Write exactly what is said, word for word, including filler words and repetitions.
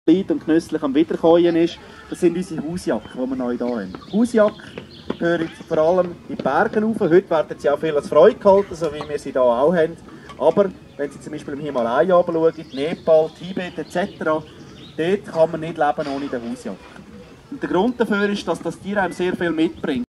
Speed und genüsslich am Wiederkäuen ist, das sind unsere Hausjacken, die wir neu hier haben. Hausjacken gehören vor allem in die Berge rauf. Heute werden sie auch viel als Freude gehalten, so wie wir sie hier auch haben. Aber wenn Sie zum Beispiel im Himalaya anschauen, Nepal, Tibet et cetera, dort kann man nicht leben ohne die Hausjacke. Und der Grund dafür ist, dass das Tier einem sehr viel mitbringt.